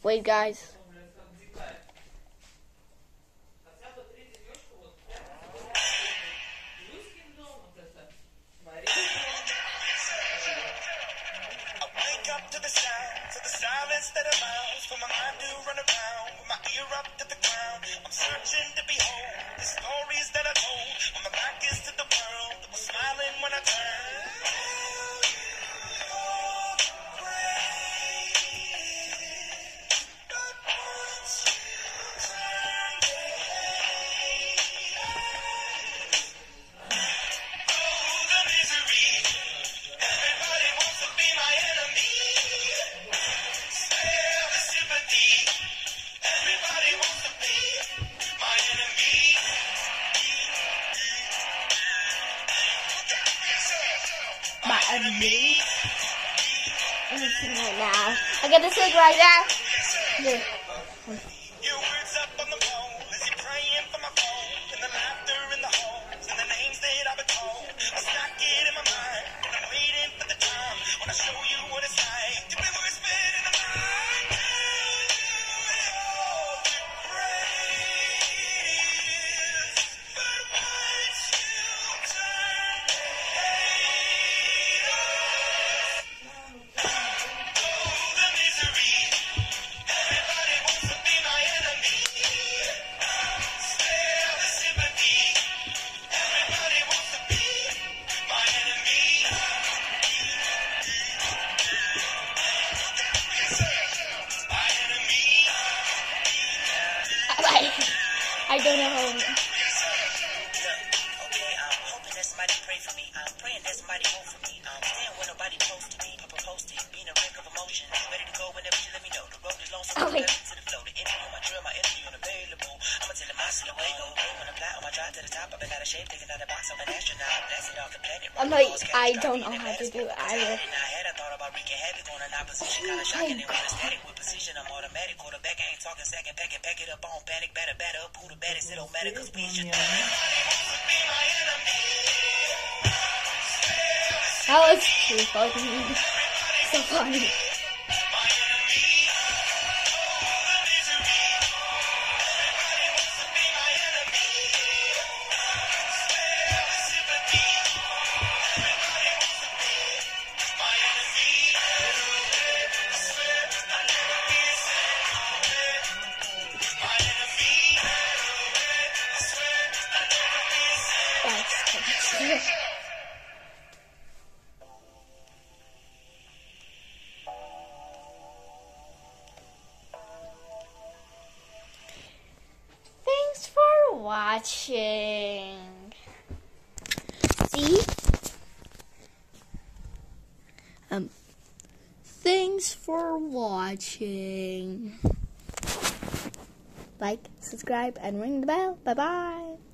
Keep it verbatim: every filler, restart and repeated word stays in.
Wait, guys. To the sound, to the silence that allows for my mind to run around with my ear up to the ground. I'm searching to behold the stories that I told when my back is to the world that was smiling when I turned. My enemy. I'm gonna sing right now. I get to sing right now. Here. Your words up on the phone as you're praying for my phone, and the laughter in the homes and the names that I've been told. I stack it in my mind, and I'm waiting for the time when I show you what it's like to be whispered in the mind. But once you turn the misery, everybody wants to be my enemy. Spare the sympathy, everybody wants to be my enemy. My enemy. I don't know. Okay, I'm hoping that somebody pray for me. I'm praying that somebody hope for me. I'm staying when nobody close to me. Papa posted, being a wreck of emotion. Ready to go whenever you let me know. The road is long, so Oh, I'm wait. ready to the flow. The energy on my drill, my energy unavailable. I'ma tell him my silhouette go away when I'm fly on my drive to the top. I've been out of shape, taking out the box. I'm an astronaut. Blasted off the planet. I'm like, I don't know how to do it either. In my head, I thought about wreaking havoc on an opposition. Kinda shocking it with a static with precision. I'm automatic. Quarterback, I ain't talking second. Pack it, pack it up on panic. Batter, batter up. Who the baddest? It don't matter, cause we should. That was too funny. So funny. That's Thanks for watching. See? Um, thanks for watching. Like, subscribe, and ring the bell. Bye-bye.